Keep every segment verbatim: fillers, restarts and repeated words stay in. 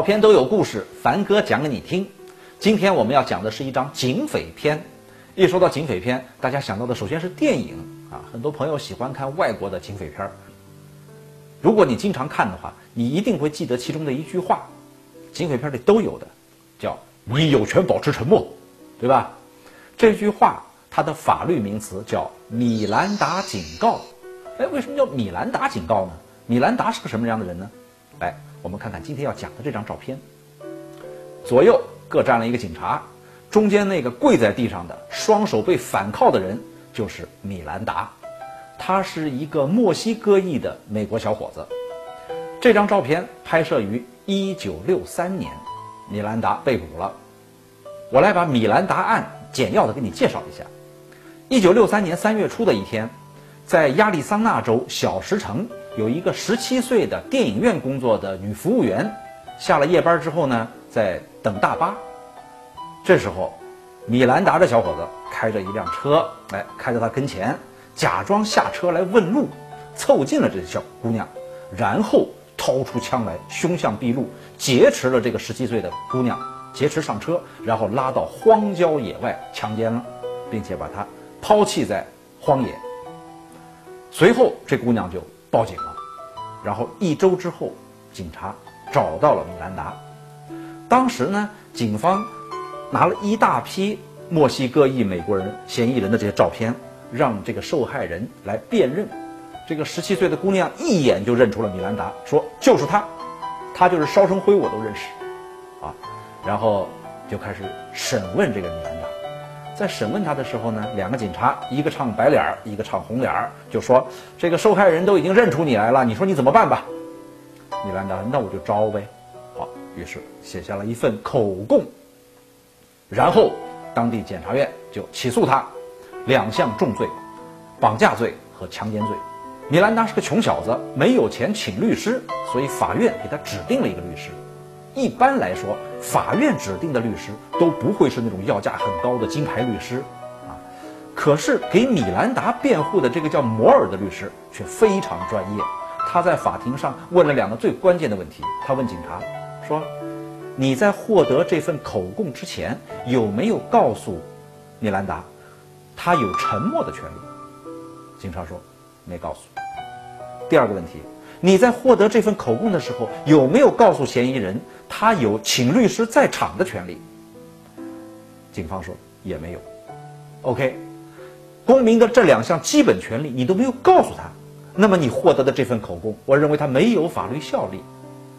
片都有故事，凡哥讲给你听。今天我们要讲的是一章警匪片。一说到警匪片，大家想到的首先是电影啊，很多朋友喜欢看外国的警匪片。如果你经常看的话，你一定会记得其中的一句话，警匪片里都有的，叫“你有权保持沉默”，对吧？这句话它的法律名词叫米兰达警告。哎，为什么叫米兰达警告呢？米兰达是个什么样的人呢？来，我们看看今天要讲的这张照片。左右各站了一个警察，中间那个跪在地上的双手被反铐的人就是米兰达，他是一个墨西哥裔的美国小伙子。这张照片拍摄于一九六三年，米兰达被捕了。我来把米兰达案简要的给你介绍一下。一九六三年三月初的一天，在亚利桑那州小石城有一个十七岁的电影院工作的女服务员，下了夜班之后呢，在等大巴。这时候米兰达这小伙子开着一辆车，来开到他跟前，假装下车来问路，凑近了这小姑娘，然后掏出枪来凶相毕露，劫持了这个十七岁的姑娘，劫持上车，然后拉到荒郊野外强奸了，并且把她抛弃在荒野。随后这姑娘就报警了，然后一周之后警察找到了米兰达。当时呢，警方拿了一大批墨西哥裔美国人嫌疑人的这些照片，让这个受害人来辨认。这个十七岁的姑娘一眼就认出了米兰达，说就是他，他就是烧成灰我都认识啊。然后就开始审问这个米兰达。在审问他的时候呢，两个警察一个唱白脸儿，一个唱红脸儿，就说这个受害人都已经认出你来了，你说你怎么办吧？米兰达说那我就招呗。好，于是写下了一份口供，然后当地检察院就起诉他两项重罪，绑架罪和强奸罪。米兰达是个穷小子，没有钱请律师，所以法院给他指定了一个律师。一般来说，法院指定的律师都不会是那种要价很高的金牌律师啊。可是给米兰达辩护的这个叫摩尔的律师却非常专业。他在法庭上问了两个最关键的问题。他问警察说，你在获得这份口供之前有没有告诉米兰达他有沉默的权利？警察说没告诉。第二个问题，你在获得这份口供的时候有没有告诉嫌疑人他有请律师在场的权利？警方说也没有。 OK， 公民的这两项基本权利你都没有告诉他，那么你获得的这份口供，我认为它没有法律效力。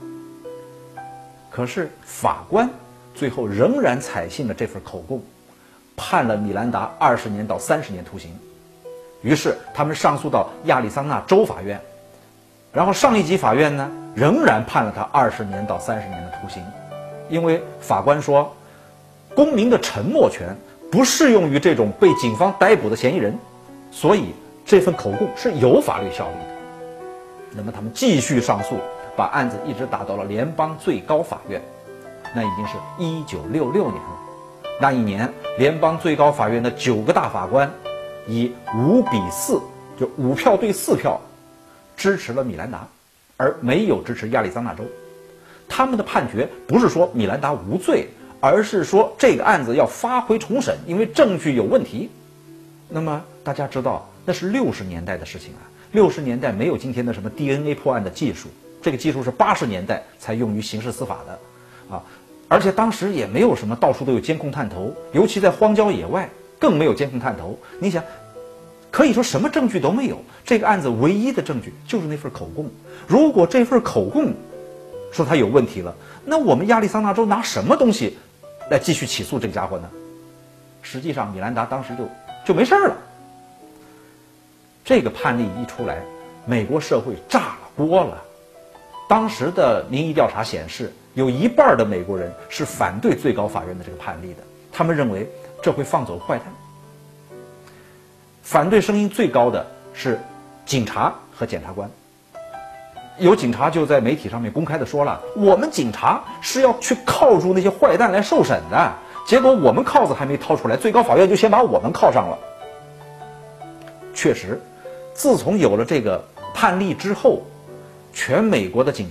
可是法官最后仍然采信了这份口供，判了米兰达二十年到三十年徒刑。于是他们上诉到亚利桑那州法院，然后上一级法院呢仍然判了他二十年到三十年的徒刑。因为法官说，公民的沉默权不适用于这种被警方逮捕的嫌疑人，所以这份口供是有法律效力的。那么他们继续上诉，把案子一直打到了联邦最高法院，那已经是一九六六年了。那一年联邦最高法院的九个大法官以五比四，就五票对四票支持了米兰达，而没有支持亚利桑那州。他们的判决不是说米兰达无罪，而是说这个案子要发回重审，因为证据有问题。那么大家知道那是六十年代的事情啊，六十年代没有今天的什么 D N A 破案的技术，这个技术是八十年代才用于刑事司法的啊，而且当时也没有什么到处都有监控探头，尤其在荒郊野外更没有监控探头。你想，可以说什么证据都没有，这个案子唯一的证据就是那份口供。如果这份口供说他有问题了，那我们亚利桑那州拿什么东西来继续起诉这个家伙呢？实际上米兰达当时就就没事了。这个判例一出来，美国社会炸了锅了。当时的民意调查显示，有一半的美国人是反对最高法院的这个判例的，他们认为这会放走坏蛋。反对声音最高的是警察和检察官。有警察就在媒体上面公开的说了，我们警察是要去铐住那些坏蛋来受审的，结果我们铐子还没掏出来，最高法院就先把我们铐上了。确实，自从有了这个判例之后，全美国的警察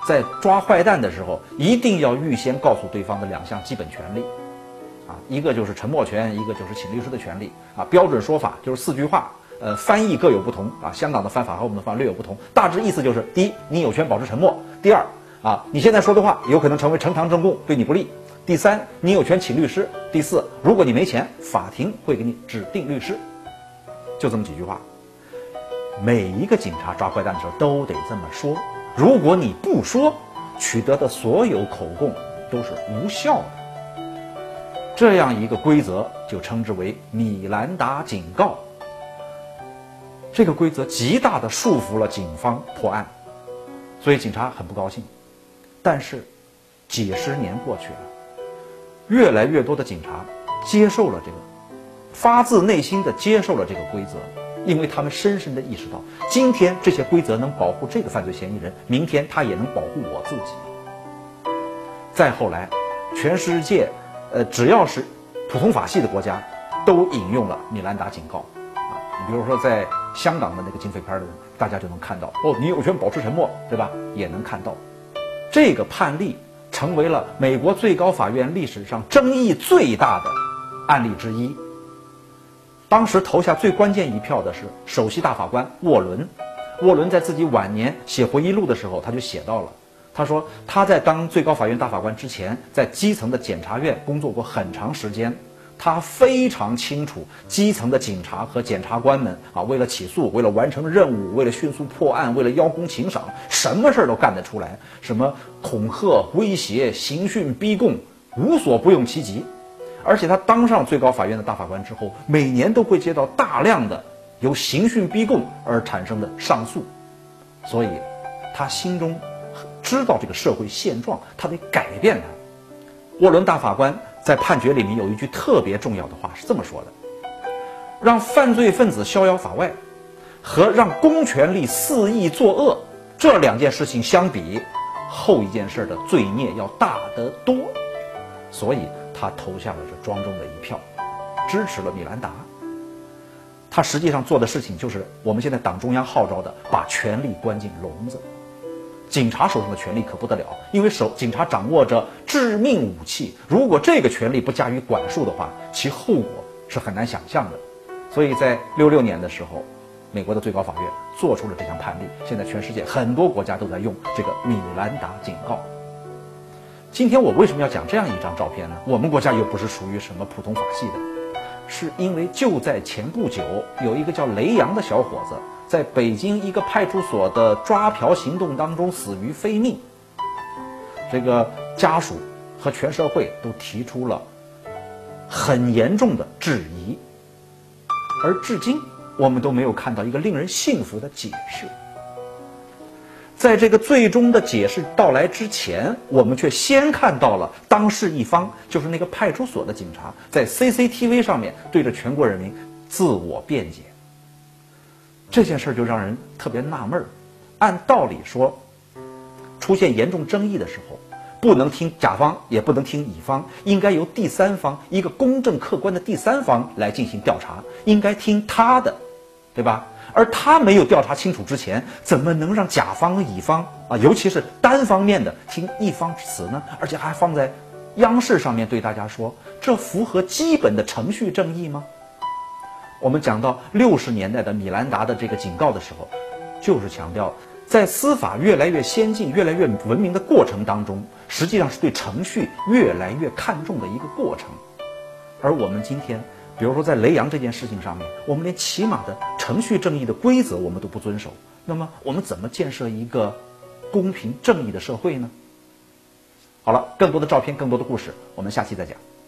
在抓坏蛋的时候，一定要预先告诉对方的两项基本权利，啊，一个就是沉默权，一个就是请律师的权利，啊，标准说法就是四句话，呃，翻译各有不同，啊，香港的翻法和我们的翻法略有不同，大致意思就是：第一，你有权保持沉默；第二，啊，你现在说的话有可能成为呈堂证供，对你不利；第三，你有权请律师；第四，如果你没钱，法庭会给你指定律师。就这么几句话，每一个警察抓坏蛋的时候都得这么说。如果你不说，取得的所有口供都是无效的。这样一个规则就称之为米兰达警告。这个规则极大地束缚了警方破案，所以警察很不高兴。但是几十年过去了，越来越多的警察接受了这个，发自内心地接受了这个规则。因为他们深深地意识到，今天这些规则能保护这个犯罪嫌疑人，明天他也能保护我自己。再后来，全世界，呃，只要是普通法系的国家，都引用了米兰达警告。啊，你比如说在香港的那个警匪片里，大家就能看到，哦，你有权保持沉默，对吧？也能看到，这个判例成为了美国最高法院历史上争议最大的案例之一。当时投下最关键一票的是首席大法官沃伦。沃伦在自己晚年写回忆录的时候，他就写到了，他说他在当最高法院大法官之前，在基层的检察院工作过很长时间，他非常清楚基层的警察和检察官们啊，为了起诉，为了完成任务，为了迅速破案，为了邀功请赏，什么事儿都干得出来，什么恐吓、威胁、刑讯逼供，无所不用其极。而且他当上最高法院的大法官之后，每年都会接到大量的由刑讯逼供而产生的上诉，所以他心中知道这个社会现状，他得改变它。沃伦大法官在判决里面有一句特别重要的话是这么说的：让犯罪分子逍遥法外和让公权力肆意作恶，这两件事情相比，后一件事的罪孽要大得多。所以他投下了这庄重的一票，支持了米兰达。他实际上做的事情就是我们现在党中央号召的，把权力关进笼子。警察手上的权力可不得了，因为手警察掌握着致命武器，如果这个权力不加以管束的话，其后果是很难想象的。所以在六六年的时候，美国的最高法院做出了这项判例，现在全世界很多国家都在用这个米兰达警告。今天我为什么要讲这样一张照片呢？我们国家又不是属于什么普通法系的，是因为就在前不久，有一个叫雷洋的小伙子在北京一个派出所的抓嫖行动当中死于非命。这个家属和全社会都提出了很严重的质疑，而至今我们都没有看到一个令人信服的解释。在这个最终的解释到来之前，我们却先看到了当事一方，就是那个派出所的警察，在 C C T V 上面对着全国人民自我辩解。这件事就让人特别纳闷儿。按道理说，出现严重争议的时候，不能听甲方，也不能听乙方，应该由第三方，一个公正客观的第三方来进行调查，应该听他的，对吧？而他没有调查清楚之前，怎么能让甲方、乙方啊，尤其是单方面的听一方之词呢？而且还放在央视上面对大家说，这符合基本的程序正义吗？我们讲到六十年代的米兰达的这个警告的时候，就是强调在司法越来越先进、越来越文明的过程当中，实际上是对程序越来越看重的一个过程。而我们今天，比如说在雷洋这件事情上面，我们连起码的程序正义的规则我们都不遵守，那么我们怎么建设一个公平正义的社会呢？好了，更多的照片，更多的故事，我们下期再讲。